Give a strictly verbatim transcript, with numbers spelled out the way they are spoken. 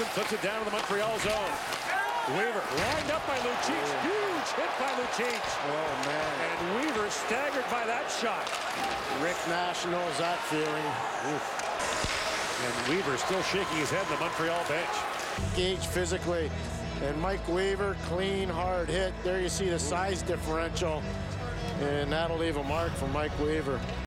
Anderson puts it down to the Montreal zone. Weaver lined up by Lucic. Huge hit by Lucic. Oh, man. And Weaver staggered by that shot. Rick Nash knows that feeling. Oof. And Weaver still shaking his head in the Montreal bench. Engaged physically. And Mike Weaver, clean, hard hit. There you see the size differential. And that'll leave a mark for Mike Weaver.